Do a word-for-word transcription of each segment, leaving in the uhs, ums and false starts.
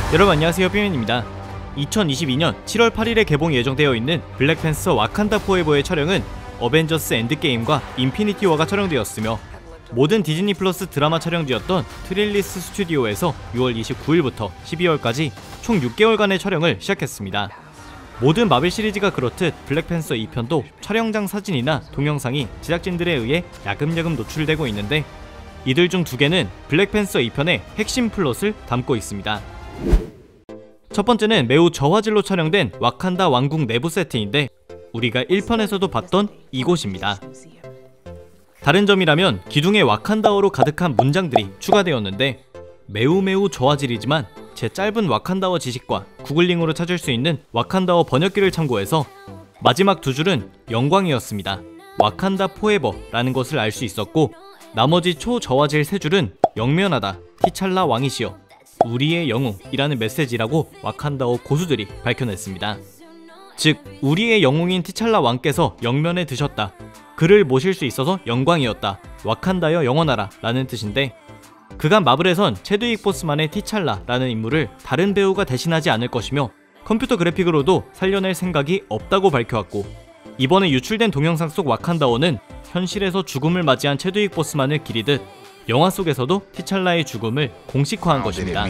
여러분 안녕하세요, 삐맨입니다. 이천이십이년 칠월 팔일에 개봉 예정되어 있는 블랙팬서 와칸다 포에버의 촬영은 어벤져스 엔드게임과 인피니티 워가 촬영되었으며 모든 디즈니 플러스 드라마 촬영지였던 트릴리스 스튜디오에서 유월 이십구일부터 십이월까지 총 육 개월간의 촬영을 시작했습니다. 모든 마블 시리즈가 그렇듯 블랙팬서 이 편도 촬영장 사진이나 동영상이 제작진들에 의해 야금야금 노출되고 있는데, 이들 중 두 개는 블랙팬서 이 편의 핵심 플롯을 담고 있습니다. 첫 번째는 매우 저화질로 촬영된 와칸다 왕국 내부 세트인데, 우리가 일 편에서도 봤던 이곳입니다. 다른 점이라면 기둥에 와칸다어로 가득한 문장들이 추가되었는데, 매우 매우 저화질이지만 제 짧은 와칸다어 지식과 구글링으로 찾을 수 있는 와칸다어 번역기를 참고해서 마지막 두 줄은 영광이었습니다, 와칸다 포에버 라는 것을 알 수 있었고, 나머지 초저화질 세 줄은 영면하다, 티찰라 왕이시여, 우리의 영웅이라는 메시지라고 와칸다어 고수들이 밝혀냈습니다. 즉, 우리의 영웅인 티찰라 왕께서 영면에 드셨다, 그를 모실 수 있어서 영광이었다, 와칸다여 영원하라 라는 뜻인데, 그간 마블에선 체드윅 보스만의 티찰라 라는 인물을 다른 배우가 대신하지 않을 것이며 컴퓨터 그래픽으로도 살려낼 생각이 없다고 밝혀왔고, 이번에 유출된 동영상 속 와칸다어는 현실에서 죽음을 맞이한 체드윅 보스만을 기리듯 영화 속에서도 티찰라의 죽음을 공식화한 것입니다.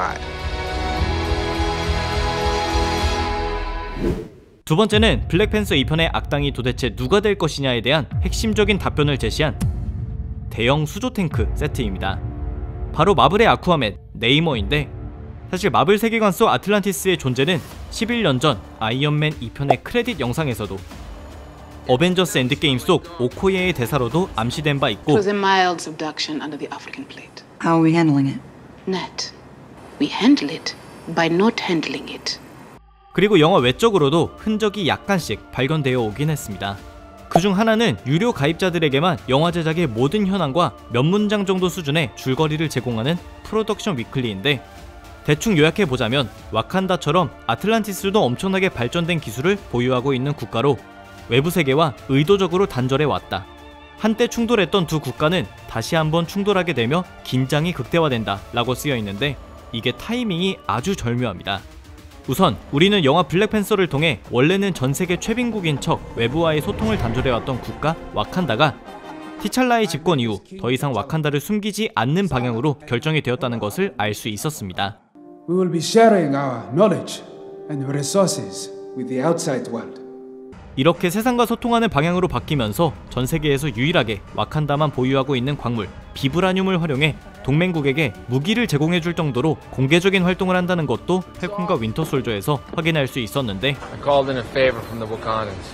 두 번째는 블랙팬서 이 편의 악당이 도대체 누가 될 것이냐에 대한 핵심적인 답변을 제시한 대형 수조 탱크 세트입니다. 바로 마블의 아쿠아맨, 네이머인데, 사실 마블 세계관 속 아틀란티스의 존재는 십일년 전 아이언맨 이 편의 크레딧 영상에서도, 어벤져스 엔드게임 속 오코예의 대사로도 암시된 바 있고, It was a mild subduction under the African plate. How are we handling it? Net. We handle it by not handling it. 그리고 영화 외적으로도 흔적이 약간씩 발견되어 오긴 했습니다. 그중 하나는 유료 가입자들에게만 영화 제작의 모든 현황과 몇 문장 정도 수준의 줄거리를 제공하는 프로덕션 위클리인데, 대충 요약해보자면 와칸다처럼 아틀란티스도 엄청나게 발전된 기술을 보유하고 있는 국가로 외부 세계와 의도적으로 단절해왔다. 한때 충돌했던 두 국가는 다시 한번 충돌하게 되며 긴장이 극대화된다 라고 쓰여있는데, 이게 타이밍이 아주 절묘합니다. 우선 우리는 영화 블랙팬서를 통해 원래는 전세계 최빈국인 척 외부와의 소통을 단절해왔던 국가 와칸다가 티찰라의 집권 이후 더 이상 와칸다를 숨기지 않는 방향으로 결정이 되었다는 것을 알 수 있었습니다. We will be sharing our knowledge and resources with the outside world. 이렇게 세상과 소통하는 방향으로 바뀌면서 전세계에서 유일하게 와칸다만 보유하고 있는 광물 비브라늄을 활용해 동맹국에게 무기를 제공해줄 정도로 공개적인 활동을 한다는 것도 팔콘과 윈터솔저에서 확인할 수 있었는데, I called in a favor from the Wakandans.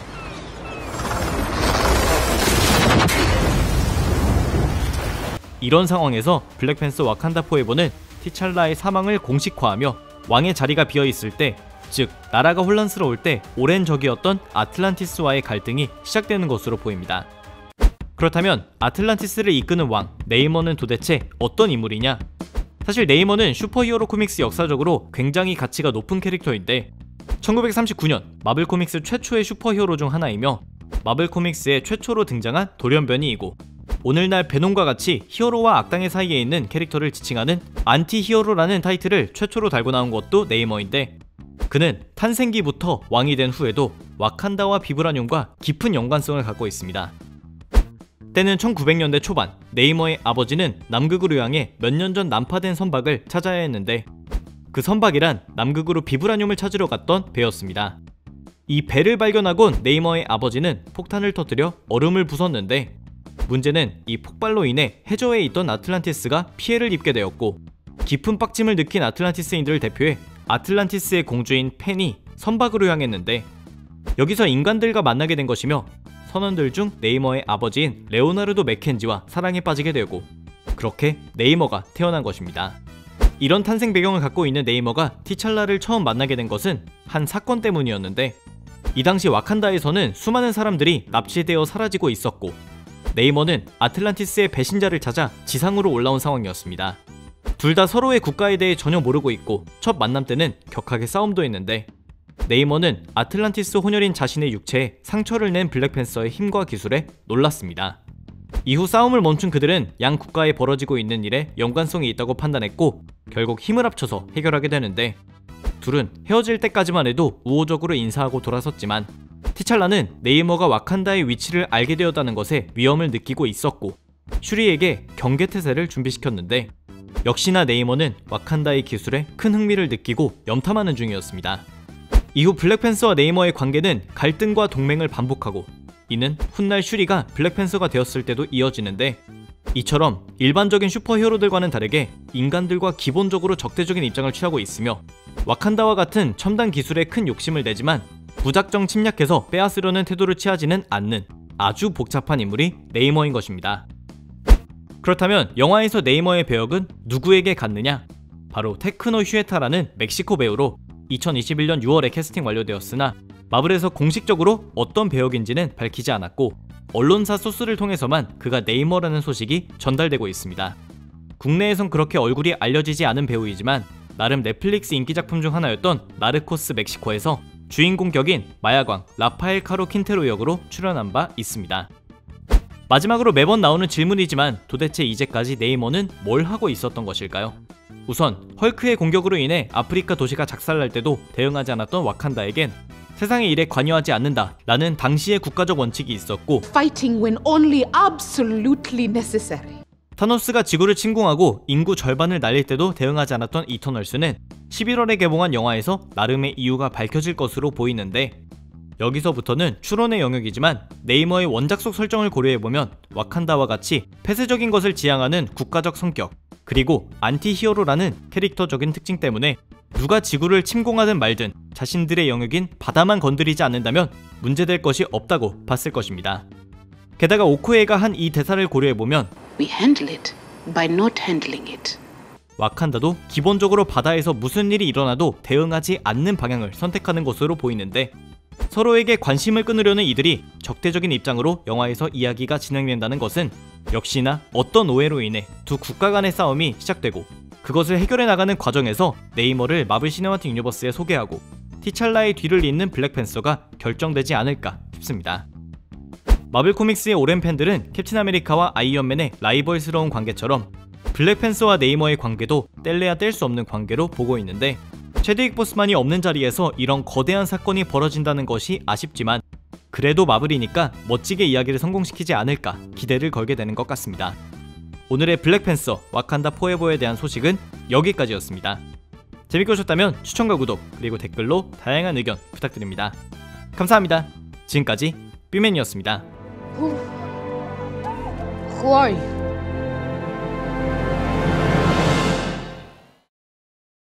이런 상황에서 블랙팬서 와칸다 포에버는 티찰라의 사망을 공식화하며 왕의 자리가 비어있을 때, 즉 나라가 혼란스러울 때 오랜 적이었던 아틀란티스와의 갈등이 시작되는 것으로 보입니다. 그렇다면 아틀란티스를 이끄는 왕 네이머는 도대체 어떤 인물이냐? 사실 네이머는 슈퍼히어로 코믹스 역사적으로 굉장히 가치가 높은 캐릭터인데, 천구백삼십구년 마블 코믹스 최초의 슈퍼히어로 중 하나이며 마블 코믹스의 최초로 등장한 돌연변이이고, 오늘날 베놈과 같이 히어로와 악당의 사이에 있는 캐릭터를 지칭하는 안티 히어로라는 타이틀을 최초로 달고 나온 것도 네이머인데, 그는 탄생기부터 왕이 된 후에도 와칸다와 비브라늄과 깊은 연관성을 갖고 있습니다. 때는 천구백년대 초반, 네이머의 아버지는 남극으로 향해 몇 년 전 난파된 선박을 찾아야 했는데, 그 선박이란 남극으로 비브라늄을 찾으러 갔던 배였습니다. 이 배를 발견하곤 네이머의 아버지는 폭탄을 터뜨려 얼음을 부쉈는데, 문제는 이 폭발로 인해 해저에 있던 아틀란티스가 피해를 입게 되었고, 깊은 빡침을 느낀 아틀란티스인들을 대표해 아틀란티스의 공주인 펜이 선박으로 향했는데, 여기서 인간들과 만나게 된 것이며 선원들 중 네이머의 아버지인 레오나르도 맥켄지와 사랑에 빠지게 되고, 그렇게 네이머가 태어난 것입니다. 이런 탄생 배경을 갖고 있는 네이머가 티찰라를 처음 만나게 된 것은 한 사건 때문이었는데, 이 당시 와칸다에서는 수많은 사람들이 납치되어 사라지고 있었고, 네이머는 아틀란티스의 배신자를 찾아 지상으로 올라온 상황이었습니다. 둘 다 서로의 국가에 대해 전혀 모르고 있고, 첫 만남 때는 격하게 싸움도 했는데, 네이머는 아틀란티스 혼혈인 자신의 육체에 상처를 낸 블랙팬서의 힘과 기술에 놀랐습니다. 이후 싸움을 멈춘 그들은 양 국가에 벌어지고 있는 일에 연관성이 있다고 판단했고 결국 힘을 합쳐서 해결하게 되는데, 둘은 헤어질 때까지만 해도 우호적으로 인사하고 돌아섰지만 티찰라는 네이머가 와칸다의 위치를 알게 되었다는 것에 위험을 느끼고 있었고 슈리에게 경계태세를 준비시켰는데, 역시나 네이머는 와칸다의 기술에 큰 흥미를 느끼고 염탐하는 중이었습니다. 이후 블랙팬서와 네이머의 관계는 갈등과 동맹을 반복하고, 이는 훗날 슈리가 블랙팬서가 되었을 때도 이어지는데, 이처럼 일반적인 슈퍼히어로들과는 다르게 인간들과 기본적으로 적대적인 입장을 취하고 있으며 와칸다와 같은 첨단 기술에 큰 욕심을 내지만 무작정 침략해서 빼앗으려는 태도를 취하지는 않는 아주 복잡한 인물이 네이머인 것입니다. 그렇다면 영화에서 네이머의 배역은 누구에게 갔느냐? 바로 테크노 휴에타라는 멕시코 배우로 이천이십일 년 유월에 캐스팅 완료되었으나 마블에서 공식적으로 어떤 배역인지는 밝히지 않았고 언론사 소스를 통해서만 그가 네이머라는 소식이 전달되고 있습니다. 국내에선 그렇게 얼굴이 알려지지 않은 배우이지만 나름 넷플릭스 인기작품 중 하나였던 나르코스 멕시코에서 주인공 격인 마야광 라파엘 카로 킨테로 역으로 출연한 바 있습니다. 마지막으로 매번 나오는 질문이지만 도대체 이제까지 네이머는 뭘 하고 있었던 것일까요? 우선 헐크의 공격으로 인해 아프리카 도시가 작살날 때도 대응하지 않았던 와칸다에겐 세상의 일에 관여하지 않는다 라는 당시의 국가적 원칙이 있었고, Fighting when only absolutely necessary. 타노스가 지구를 침공하고 인구 절반을 날릴 때도 대응하지 않았던 이터널스는 십일월에 개봉한 영화에서 나름의 이유가 밝혀질 것으로 보이는데, 여기서부터는 추론의 영역이지만 네이머의 원작 속 설정을 고려해보면 와칸다와 같이 폐쇄적인 것을 지향하는 국가적 성격, 그리고 안티히어로라는 캐릭터적인 특징 때문에 누가 지구를 침공하든 말든 자신들의 영역인 바다만 건드리지 않는다면 문제될 것이 없다고 봤을 것입니다. 게다가 오코에가 한 이 대사를 고려해보면 We handle it by not handling it. 와칸다도 기본적으로 바다에서 무슨 일이 일어나도 대응하지 않는 방향을 선택하는 것으로 보이는데, 서로에게 관심을 끊으려는 이들이 적대적인 입장으로 영화에서 이야기가 진행된다는 것은 역시나 어떤 오해로 인해 두 국가 간의 싸움이 시작되고 그것을 해결해 나가는 과정에서 네이머를 마블 시네마틱 유니버스에 소개하고 티찰라의 뒤를 잇는 블랙팬서가 결정되지 않을까 싶습니다. 마블 코믹스의 오랜 팬들은 캡틴 아메리카와 아이언맨의 라이벌스러운 관계처럼 블랙팬서와 네이머의 관계도 뗄래야 뗄 수 없는 관계로 보고 있는데, 체드윅 보스만이 없는 자리에서 이런 거대한 사건이 벌어진다는 것이 아쉽지만 그래도 마블이니까 멋지게 이야기를 성공시키지 않을까 기대를 걸게 되는 것 같습니다. 오늘의 블랙팬서 와칸다 포에버에 대한 소식은 여기까지였습니다. 재밌게 보셨다면 추천과 구독 그리고 댓글로 다양한 의견 부탁드립니다. 감사합니다. 지금까지 뷰맨이었습니다. Who? Who are you?